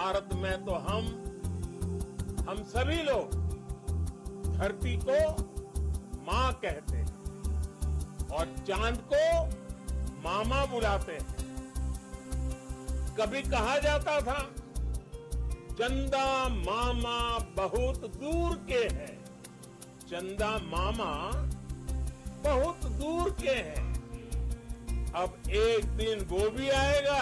भारत में तो हम सभी लोग धरती को माँ कहते हैं और चांद को मामा बुलाते हैं। कभी कहा जाता था चंदा मामा बहुत दूर के हैं, चंदा मामा बहुत दूर के हैं। अब एक दिन वो भी आएगा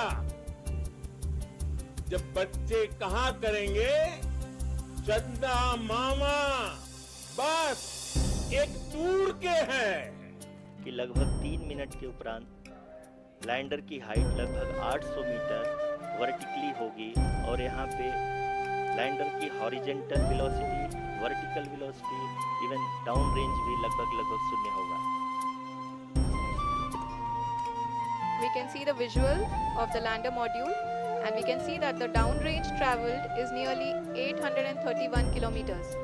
जब बच्चे कहा करेंगे चंदा मामा बस एक दूर के हैं। कि लगभग 3 मिनट के उपरांत लैंडर की हाइट लगभग 800 मीटर वर्टिकली होगी और यहाँ पे लैंडर की horizontal velocity, vertical velocity, even down range भी लगभग शून्य होगा। We can see the visual of the lander module and we can see that the down range traveled is nearly 831 kilometers.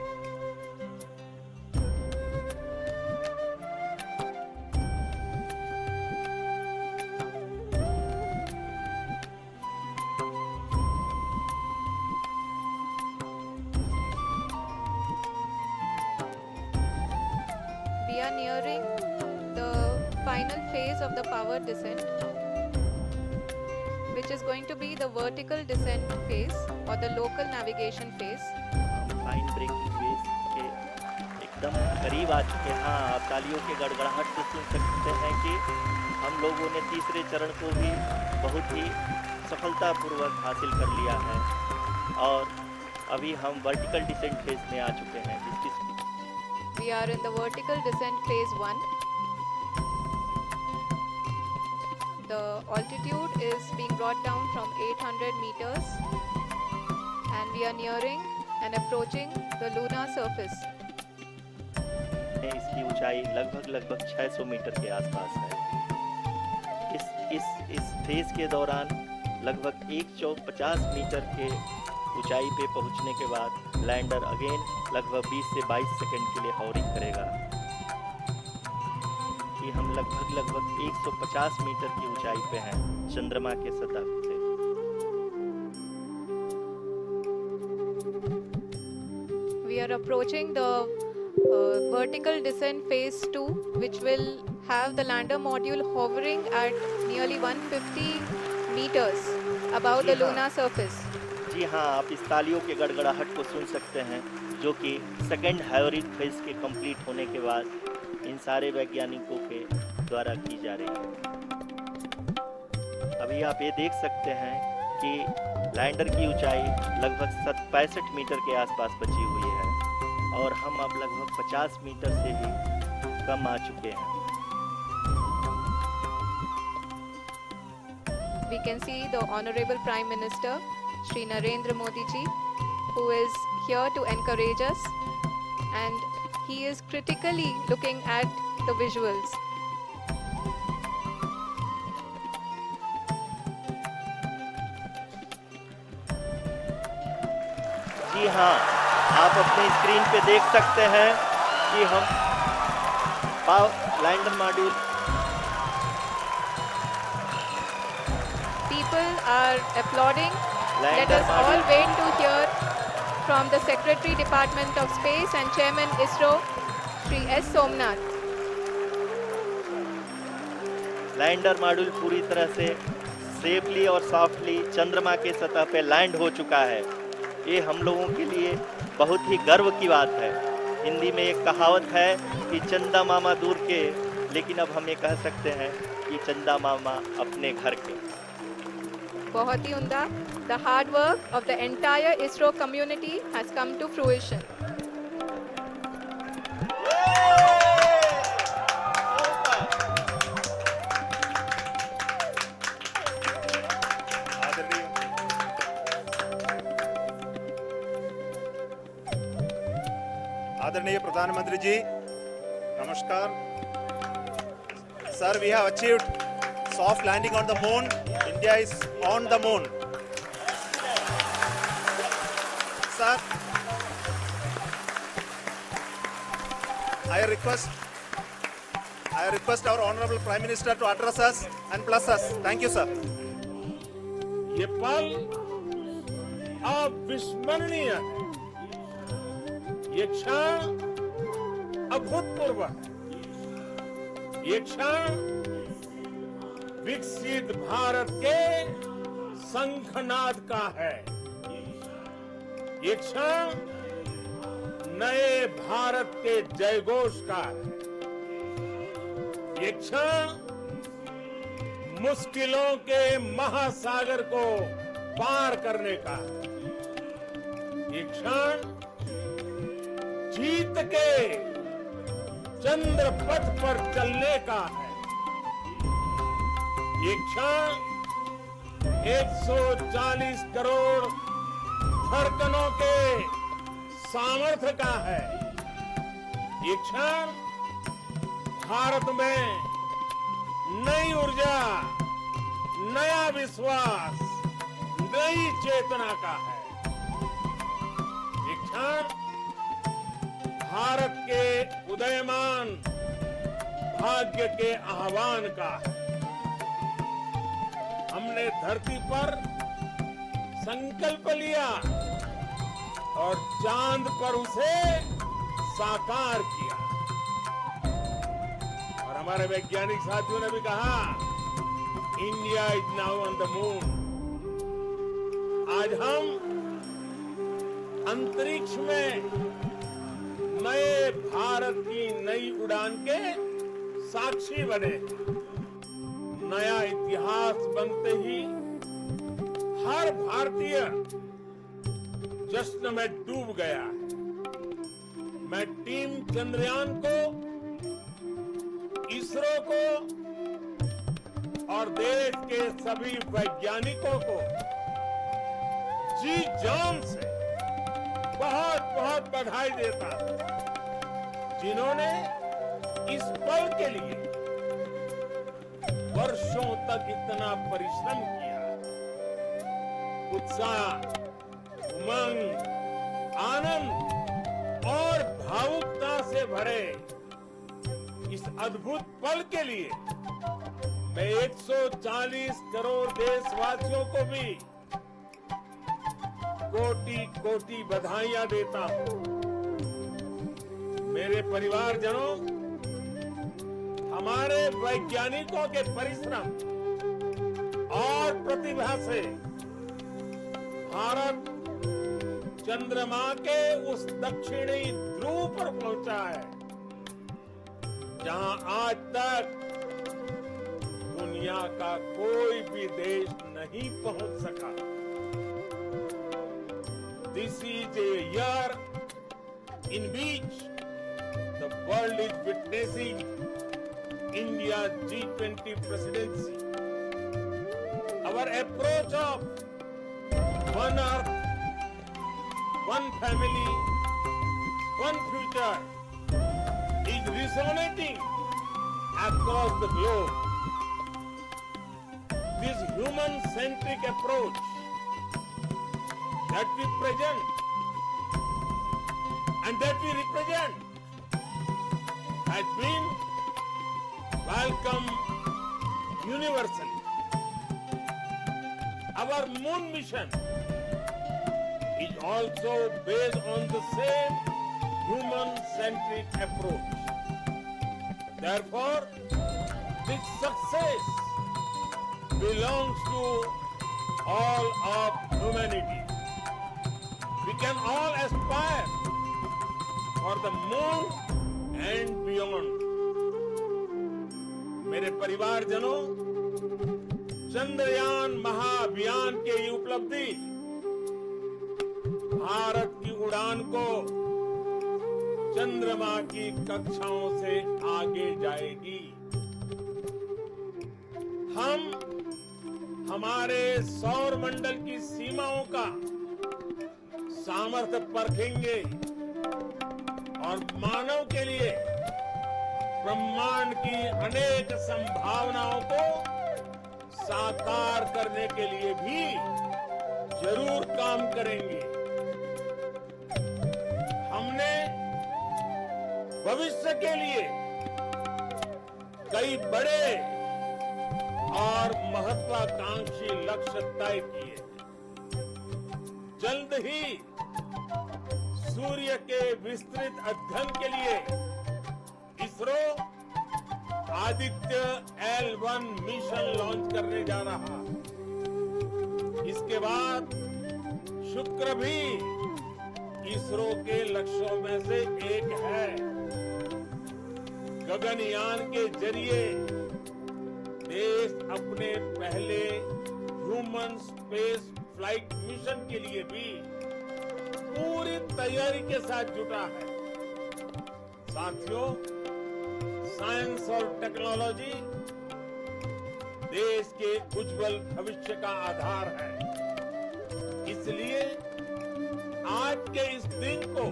We are nearing the final phase of the power descent, which is going to be the vertical descent phase or the local navigation phase. Fine braking phase के एकदम करीब आ चुके हैं। हाँ, आप तालियों के गड़गड़ाहट से सुन सकते हैं कि हम लोगों ने तीसरे चरण को भी बहुत ही सफलतापूर्वक हासिल कर लिया है और अभी हम वर्टिकल डिसेंट फेज में आ चुके हैं। We are in the vertical descent phase 1. The altitude is being brought down from 800 meters and we are nearing and approaching the lunar surface. इसकी ऊंचाई लगभग 600 मीटर के आसपास है। इस फेज के दौरान लगभग 150 मीटर के ऊंचाई पे पहुंचने के बाद लैंडर अगेन लगभग 20 से 22 सेकंड के लिए हॉवरिंग करेगा। कि हम लगभग 150 मीटर की ऊंचाई पे हैं चंद्रमा के सतह से। We are approaching the vertical descent phase 2, which will have the lander module hovering at nearly 150 meters above the lunar surface. जी हाँ, आप इस तालियों के गड़गड़ाहट को सुन सकते हैं जो कि सेकेंड हाइवरिंग फेज के कंप्लीट होने के बाद इन सारे वैज्ञानिकों के द्वारा की जा रही है। अभी आप ये देख सकते हैं कि लैंडर की ऊंचाई लगभग 65 मीटर के आसपास बची हुई है और हम अब लगभग 50 मीटर से भी कम आ चुके हैं। We can see the Honorable Prime Minister Shri Narendra Modi ji, who is here to encourage us, and he is critically looking at the visuals. जी हाँ, आप अपने स्क्रीन पे देख सकते हैं कि हम lander module People are applauding. Let us all wait to hear from the Secretary Department of Space and Chairman ISRO, Shri S. Somnath. Lander module पूरी तरह से सेफली और सॉफ्टली चंद्रमा के सतह पे लैंड हो चुका है। ये हम लोगों के लिए बहुत ही गर्व की बात है। हिंदी में एक कहावत है कि चंदा मामा दूर के, लेकिन अब हम ये कह सकते हैं कि चंदा मामा अपने घर के। बहुत ही उम्दा। The hard work of the entire ISRO community has come to fruition. आदरणीय प्रधानमंत्री जी, नमस्कार। Sir, we have achieved soft landing on the moon. India is on the moon. Sir, I request our Honorable Prime Minister to address us and bless us. Thank you, sir. ये पल अविस्मरणीय है। ये क्षण अभूतपूर्व है। ये क्षण विकसित भारत के शंखनाद का है। ये क्षण नए भारत के जयघोष का है। ये क्षण मुश्किलों के महासागर को पार करने का है। ये क्षण जीत के चंद्र पथ पर चलने का है। ये क्षण 140 करोड़ धड़कनों के सामर्थ्य का है। ये क्षण भारत में नई ऊर्जा, नया विश्वास, नई चेतना का है। ये क्षण भारत के उदयमान भाग्य के आह्वान का है। हमने धरती पर संकल्प लिया और चांद पर उसे साकार किया। और हमारे वैज्ञानिक साथियों ने भी कहा, India is now on the moon. आज हम अंतरिक्ष में नए भारत की नई उड़ान के साक्षी बने। नया इतिहास बनते ही हर भारतीय जश्न में डूब गया है। मैं टीम चंद्रयान को, इसरो को और देश के सभी वैज्ञानिकों को जी जान से बहुत बहुत बधाई देता हूं, जिन्होंने इस पल के लिए वर्षों तक इतना परिश्रम किया। उत्साह, उमंग, आनंद और भावुकता से भरे इस अद्भुत पल के लिए मैं 140 करोड़ देशवासियों को भी कोटि कोटि बधाइयां देता हूं। मेरे परिवारजनों, हमारे वैज्ञानिकों के परिश्रम और प्रतिभा से भारत चंद्रमा के उस दक्षिणी ध्रुव पर पहुंचा है, जहां आज तक दुनिया का कोई भी देश नहीं पहुंच सका। This is a year in which the world is witnessing India's G20 presidency. Our approach of one earth, one family, one future is resonating across the globe. This human-centric approach that we present and that we represent has been welcomed universally. Our moon mission is also based on the same human-centric approach. Therefore, this success belongs to all of humanity. We can all aspire for the moon and beyond. मेरे परिवारजनों, चंद्रयान महाअभियान की ये उपलब्धि भारत की उड़ान को चंद्रमा की कक्षाओं से आगे जाएगी। हम हमारे सौर मंडल की सीमाओं का सामर्थ्य परखेंगे और मानव के लिए ब्रह्मांड की अनेक संभावनाओं को साकार करने के लिए भी जरूर काम करेंगे। हमने भविष्य के लिए कई बड़े और महत्वाकांक्षी लक्ष्य तय किए। जल्द ही सूर्य के विस्तृत अध्ययन के लिए ISRO Aditya L1 mission launch करने जा रहा। इसके बाद शुक्र भी इसरो के लक्ष्यों में से एक है। गगनयान के जरिए देश अपने पहले ह्यूमन स्पेस फ्लाइट मिशन के लिए भी पूरी तैयारी के साथ जुटा है। साथियों, साइंस और टेक्नोलॉजी देश के उज्जवल भविष्य का आधार है। इसलिए आज के इस दिन को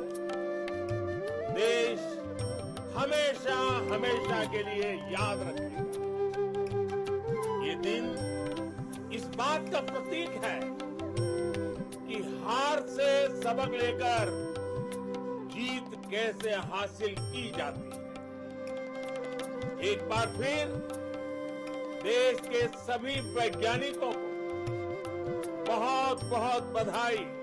देश हमेशा हमेशा के लिए याद रखेगा। ये दिन इस बात का प्रतीक है कि हार से सबक लेकर जीत कैसे हासिल की जाती है। एक बार फिर देश के सभी वैज्ञानिकों को बहुत बहुत बधाई।